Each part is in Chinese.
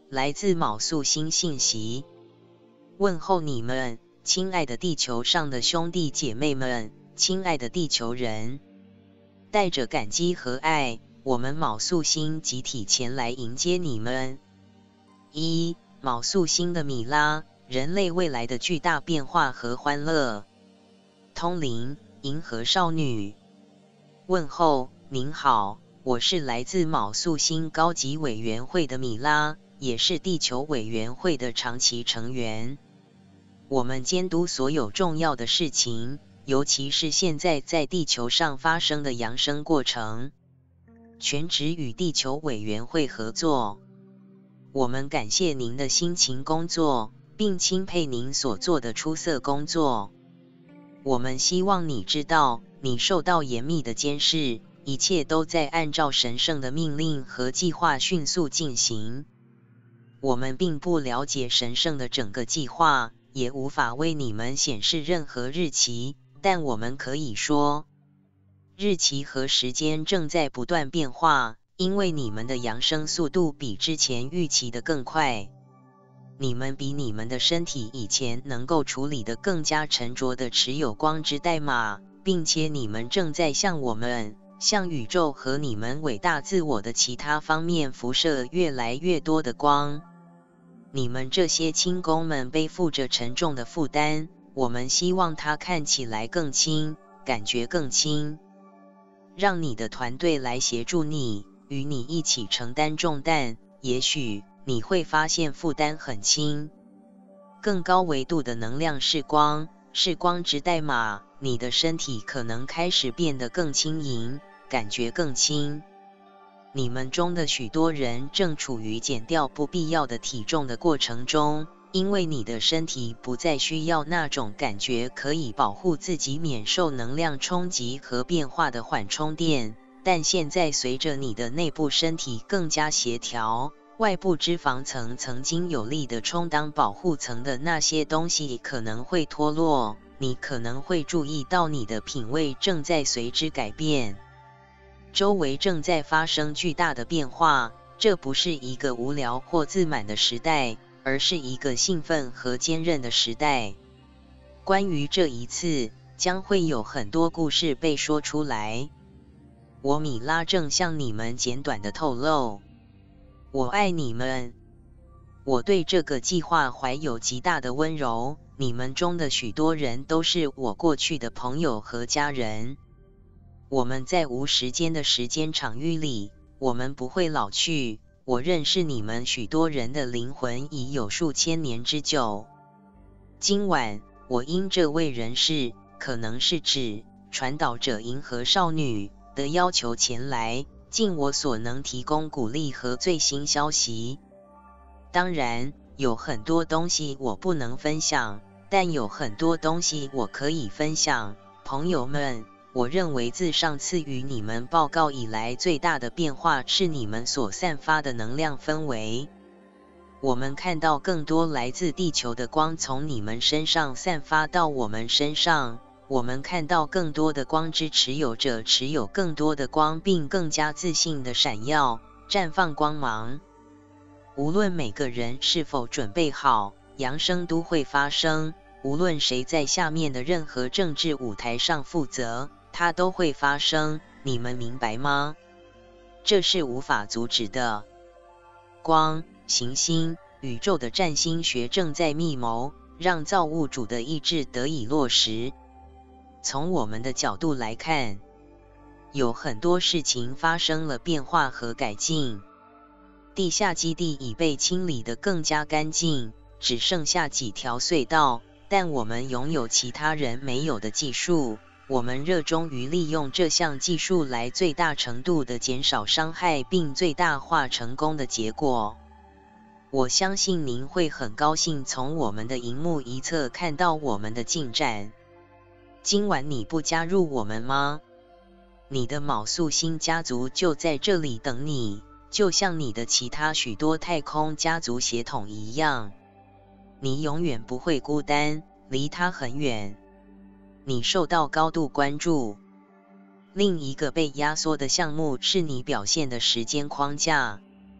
来自卯宿星信息，问候你们，亲爱的地球上的兄弟姐妹们，亲爱的地球人，带着感激和爱，我们卯宿星集体前来迎接你们。卯宿星的米拉，人类未来的巨大变化和欢乐。通灵，银河少女，问候，您好，我是来自卯宿星高级委员会的米拉，也是地球委员会的长期成员。我们监督所有重要的事情，尤其是现在在地球上发生的扬升过程，全职与地球委员会合作。我们感谢您的辛勤工作，并钦佩您所做的出色工作。我们希望你知道，你受到严密的监视，一切都在按照神圣的命令和计划迅速进行。我们并不了解神圣的整个计划，也无法为你们显示任何日期，但我们可以说，日期和时间正在不断变化，因为你们的扬升速度比之前预期的更快。你们比你们的身体以前能够处理的更加沉着地持有光之代码，并且你们正在向我们、向宇宙和你们伟大自我的其他方面辐射越来越多的光。你们这些轻工们背负着沉重的负担，我们希望它看起来更轻，感觉更轻。让你的团队来协助你，与你一起承担重担，也许你会发现负担很轻。更高维度的能量是光，是光之代码，你的身体可能开始变得更轻盈，感觉更轻。你们中的许多人正处于减掉不必要的体重的过程中，因为你的身体不再需要那种感觉可以保护自己免受能量冲击和变化的缓冲垫。但现在随着你的内部身体更加协调，外部脂肪层曾经有力地充当保护层的那些东西可能会脱落，你可能会注意到你的品味正在随之改变。周围正在发生巨大的变化，这不是一个无聊或自满的时代，而是一个兴奋和坚韧的时代。关于这一次，将会有很多故事被说出来。我米拉正向你们简短地透露，我爱你们。我对这个计划怀有极大的温柔，你们中的许多人都是我过去的朋友和家人。我们在无时间的时间场域里，我们不会老去。我认识你们许多人的灵魂已有数千年之久。今晚，我因这位人士，可能是指传导者银河少女的要求前来，尽我所能提供鼓励和最新消息。当然，有很多东西我不能分享，但有很多东西我可以分享。朋友们，我认为自上次与你们报告以来最大的变化是你们所散发的能量氛围。我们看到更多来自地球的光从你们身上散发到我们身上。我们看到更多的光之持有者持有更多的光，并更加自信地闪耀、绽放光芒。无论每个人是否准备好，扬升都会发生。无论谁在下面的任何政治舞台上负责，它都会发生。你们明白吗？这是无法阻止的。光、行星、宇宙的占星学正在密谋，让造物主的意志得以落实。从我们的角度来看，有很多事情发生了变化和改进。地下基地已被清理得更加干净，只剩下几条隧道，但我们拥有其他人没有的技术。我们热衷于利用这项技术来最大程度地减少伤害，并最大化成功的结果。我相信您会很高兴从我们的荧幕一侧看到我们的进展。今晚你不加入我们吗？你的卯宿星家族就在这里等你，就像你的其他许多太空家族血统一样。你永远不会孤单，离它很远。你受到高度关注。另一个被压缩的项目是你表现的时间框架。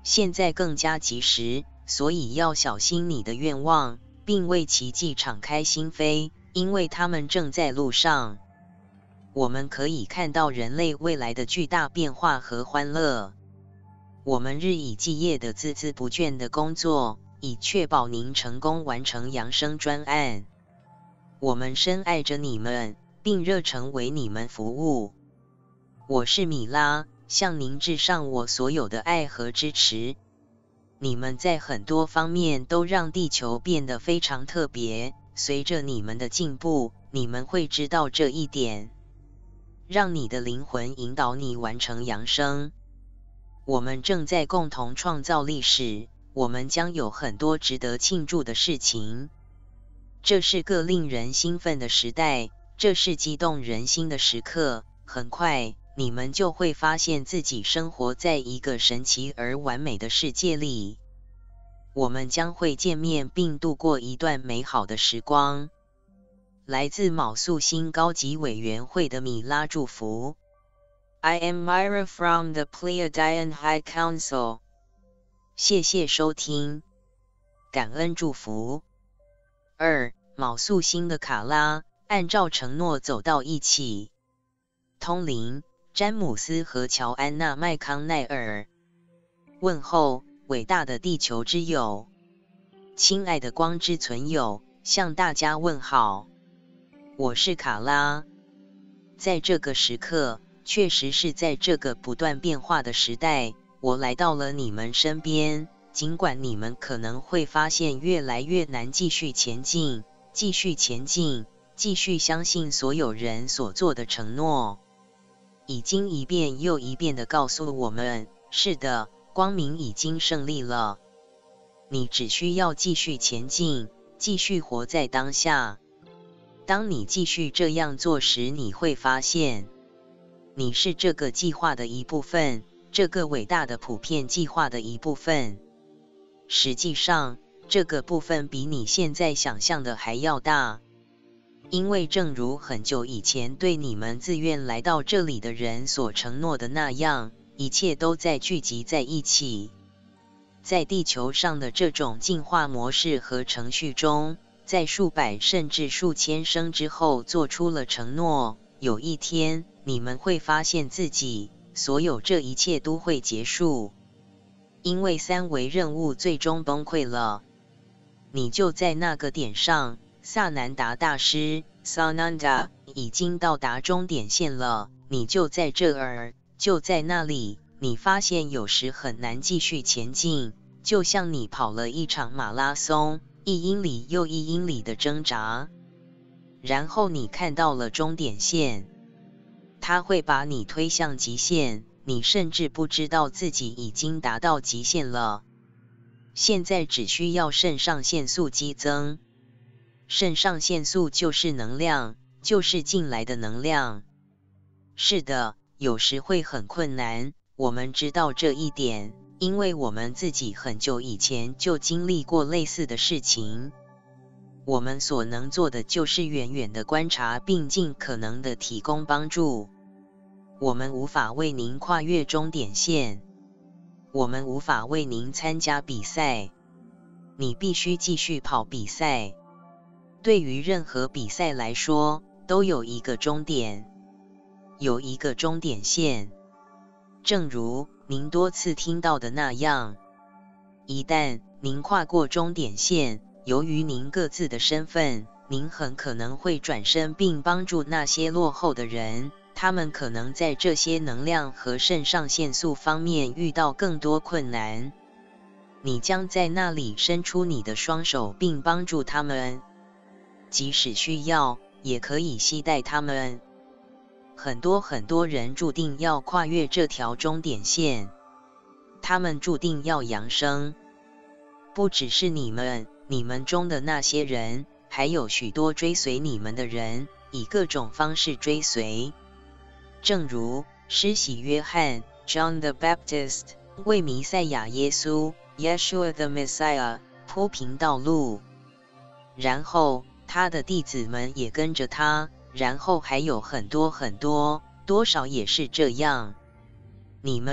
现在更加及时，所以要小心你的愿望，并为奇迹敞开心扉，因为他们正在路上。我们可以看到人类未来的巨大变化和欢乐。我们日以继夜的孜孜不倦的工作，以确保您成功完成扬升专案。我们深爱着你们，并热诚为你们服务。我是米拉，向您致上我所有的爱和支持。你们在很多方面都让地球变得非常特别，随着你们的进步，你们会知道这一点。让你的灵魂引导你完成扬升。我们正在共同创造历史，我们将有很多值得庆祝的事情。这是个令人兴奋的时代，这是激动人心的时刻。很快，你们就会发现自己生活在一个神奇而完美的世界里。我们将会见面并度过一段美好的时光。来自卯宿星高级委员会的米拉祝福。I am Myra from the Pleiadian High Council。谢谢收听，感恩祝福。2. 卯宿星的卡拉，按照承诺走到一起。通灵，詹姆斯和乔安娜·麦康奈尔。问候，伟大的地球之友，亲爱的光之存有，向大家问好。我是卡拉。在这个时刻，确实是在这个不断变化的时代，我来到了你们身边，尽管你们可能会发现越来越难继续前进，继续相信所有人所做的承诺。已经一遍又一遍地告诉我们，是的，光明已经胜利了。你只需要继续前进，继续活在当下。当你继续这样做时，你会发现，你是这个计划的一部分，这个伟大的普遍计划的一部分。实际上，这个部分比你现在想象的还要大。因为正如很久以前对你们自愿来到这里的人所承诺的那样，一切都在聚集在一起。在地球上的这种进化模式和程序中，在数百甚至数千生之后做出了承诺，有一天，你们会发现自己，所有这一切都会结束。因为三维任务最终崩溃了。你就在那个点上，萨南达大师 Sananda 已经到达终点线了，你就在这儿，就在那里，你发现有时很难继续前进，就像你跑了一场马拉松，1英里又1英里的挣扎。然后你看到了终点线，它会把你推向极限，你甚至不知道自己已经达到极限了。现在只需要肾上腺素激增。肾上腺素就是能量，就是进来的能量。是的，有时会很困难，我们知道这一点，因为我们自己很久以前就经历过类似的事情。我们所能做的就是远远地观察并尽可能地提供帮助。我们无法为您跨越终点线，我们无法为您参加比赛。你必须继续跑比赛。对于任何比赛来说，都有一个终点，有一个终点线。正如您多次听到的那样，一旦您跨过终点线，由于您各自的身份，您很可能会转身并帮助那些落后的人，他们可能在这些能量和肾上腺素方面遇到更多困难。你将在那里伸出你的双手并帮助他们。即使需要，也可以携带他们。很多人注定要跨越这条终点线，他们注定要扬升。不只是你们中的那些人，还有许多追随你们的人，以各种方式追随。正如施洗约翰 John the Baptist 为弥赛亚耶稣 Yeshua the Messiah 铺平道路，然后他的弟子们也跟着他，然后还有很多，多少也是这样。你们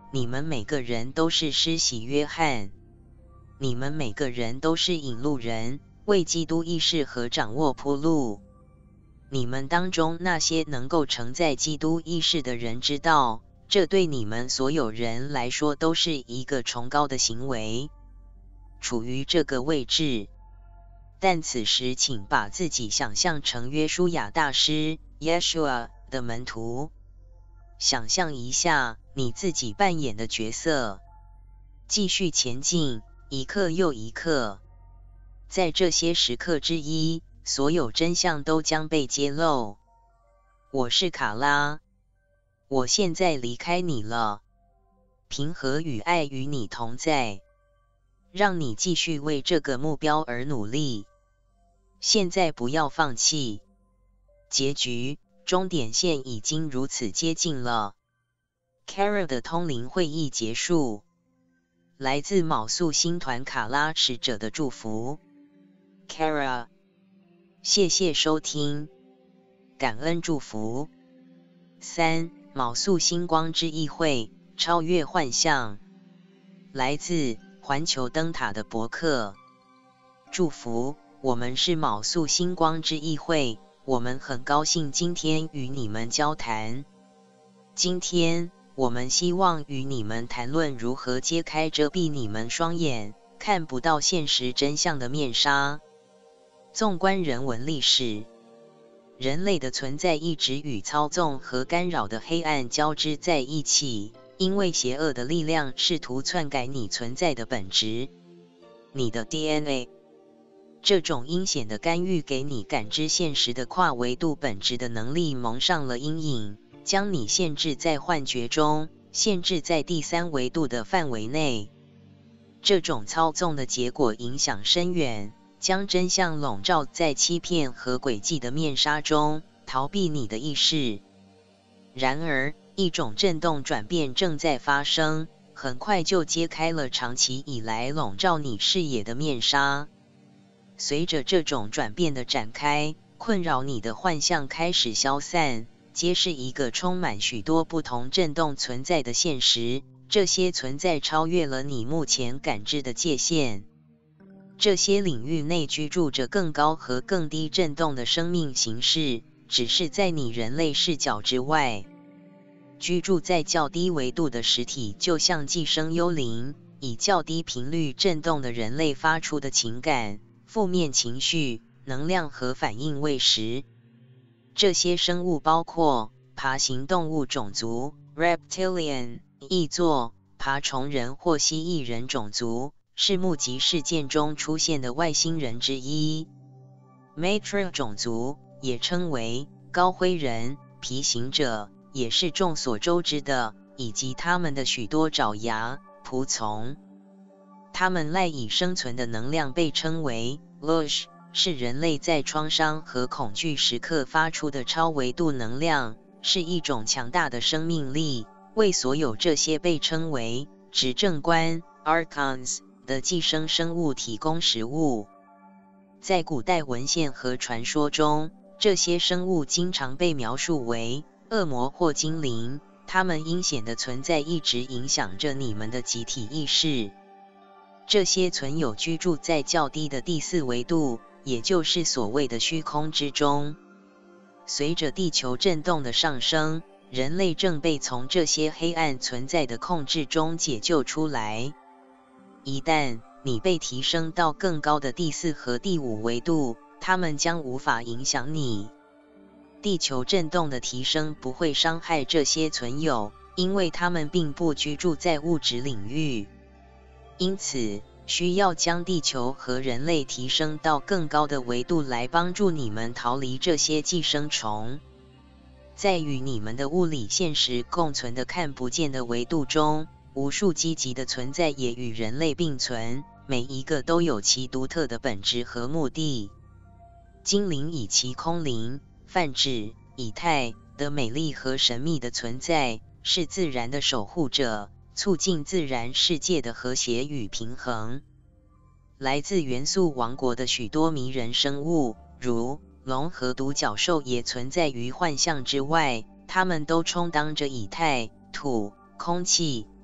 你们每个人都是施洗约翰，你们每个人都是引路人，为基督议事和掌握铺路。你们当中那些能够承载基督议事的人知道，这对你们所有人来说都是一个崇高的行为。处于这个位置，但此时请把自己想象成约书亚大师 Yeshua 的门徒，想象一下你自己扮演的角色，继续前进，一刻又一刻。在这些时刻之一，所有真相都将被揭露。我是卡拉，我现在离开你了，平和与爱与你同在，让你继续为这个目标而努力。现在不要放弃，结局，终点线已经如此接近了。Kara 的通灵会议结束。来自卯宿星团卡拉使者的祝福。Kara， 谢谢收听，感恩祝福。3. 卯宿星光之议会，超越幻象。来自环球灯塔的博客。祝福，我们是卯宿星光之议会，我们很高兴今天与你们交谈。今天，我们希望与你们谈论如何揭开遮蔽你们双眼，看不到现实真相的面纱。纵观人文历史，人类的存在一直与操纵和干扰的黑暗交织在一起，因为邪恶的力量试图篡改你存在的本质，你的 DNA。这种阴险的干预给你感知现实的跨维度本质的能力蒙上了阴影，将你限制在幻觉中，限制在第三维度的范围内。这种操纵的结果影响深远，将真相笼罩在欺骗和诡计的面纱中，逃避你的意识。然而，一种震动转变正在发生，很快就揭开了长期以来笼罩你视野的面纱。随着这种转变的展开，困扰你的幻象开始消散，揭示一个充满许多不同振动存在的现实，这些存在超越了你目前感知的界限。这些领域内居住着更高和更低振动的生命形式，只是在你人类视角之外。居住在较低维度的实体就像寄生幽灵，以较低频率振动的人类发出的情感、负面情绪、能量和反应为食。这些生物包括爬行动物种族 （Reptilian）、译作爬虫人或蜥蜴人种族，是目击事件中出现的外星人之一。Maitri 种族也称为高灰人、皮行者，也是众所周知的，以及他们的许多爪牙、仆从。他们赖以生存的能量被称为 Lush， 是人类在创伤和恐惧时刻发出的超维度能量，是一种强大的生命力，为所有这些被称为执政官 Archons 的寄生生物提供食物。在古代文献和传说中，这些生物经常被描述为恶魔或精灵，它们阴险的存在一直影响着你们的集体意识。这些存有居住在较低的第四维度，也就是所谓的虚空之中。随着地球振动的上升，人类正被从这些黑暗存在的控制中解救出来。一旦你被提升到更高的第四和第五维度，它们将无法影响你。地球振动的提升不会伤害这些存有，因为它们并不居住在物质领域。因此，需要将地球和人类提升到更高的维度来帮助你们逃离这些寄生虫。在与你们的物理现实共存的看不见的维度中，无数积极的存在也与人类并存，每一个都有其独特的本质和目的。精灵以其空灵、泛指、以太的美丽和神秘的存在，是自然的守护者，促进自然世界的和谐与平衡。来自元素王国的许多迷人生物，如龙和独角兽也存在于幻象之外，它们都充当着以太、土、空气、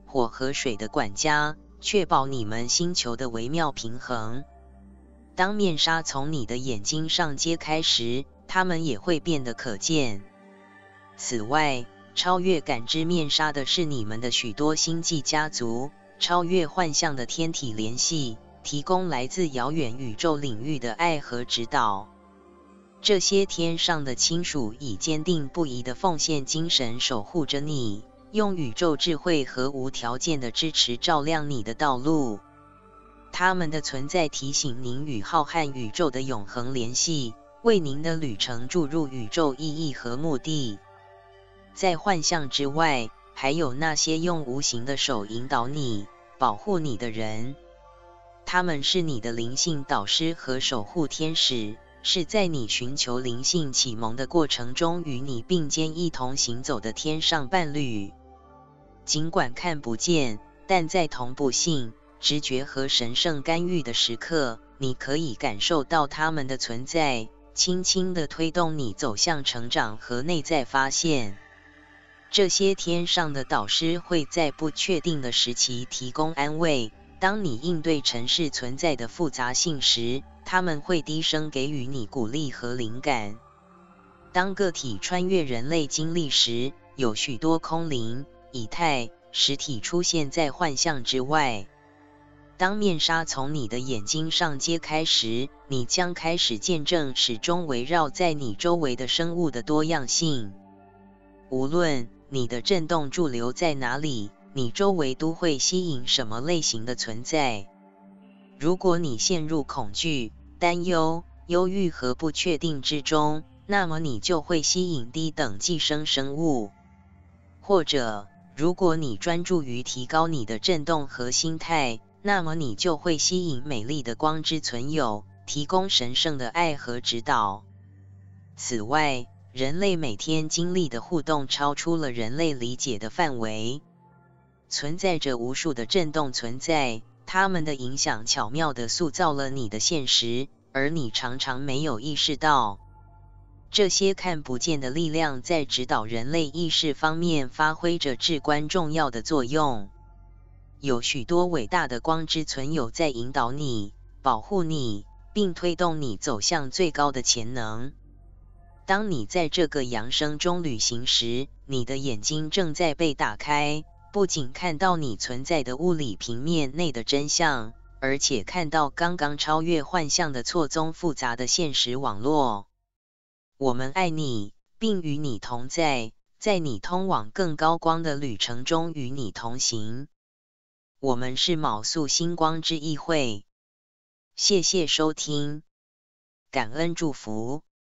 火和水的管家，确保你们星球的微妙平衡。当面纱从你的眼睛上揭开时，它们也会变得可见。此外，超越感知面纱的是你们的许多星际家族，超越幻象的天体联系，提供来自遥远宇宙领域的爱和指导。这些天上的亲属以坚定不移的奉献精神守护着你，用宇宙智慧和无条件的支持照亮你的道路。他们的存在提醒您与浩瀚宇宙的永恒联系，为您的旅程注入宇宙意义和目的。在幻象之外，还有那些用无形的手引导你、保护你的人。他们是你的灵性导师和守护天使，是在你寻求灵性启蒙的过程中与你并肩一同行走的天上伴侣。尽管看不见，但在同步性、直觉和神圣干预的时刻，你可以感受到他们的存在，轻轻地推动你走向成长和内在发现。这些天上的导师会在不确定的时期提供安慰。当你应对尘世存在的复杂性时，他们会低声给予你鼓励和灵感。当个体穿越人类经历时，有许多空灵、以太、实体出现在幻象之外。当面纱从你的眼睛上揭开时，你将开始见证始终围绕在你周围的生物的多样性。无论你的振动驻留在哪里，你周围都会吸引什么类型的存在。如果你陷入恐惧、担忧、忧郁和不确定之中，那么你就会吸引低等寄生生物。或者，如果你专注于提高你的振动和心态，那么你就会吸引美丽的光之存有，提供神圣的爱和指导。此外，人类每天经历的互动超出了人类理解的范围。存在着无数的振动存在，它们的影响巧妙地塑造了你的现实，而你常常没有意识到。这些看不见的力量在指导人类意识方面发挥着至关重要的作用。有许多伟大的光之存有在引导你、保护你，并推动你走向最高的潜能。当你在这个扬升中旅行时，你的眼睛正在被打开，不仅看到你存在的物理平面内的真相，而且看到刚刚超越幻象的错综复杂的现实网络。我们爱你，并与你同在，在你通往更高光的旅程中与你同行。我们是卯宿星光之议会。谢谢收听，感恩祝福。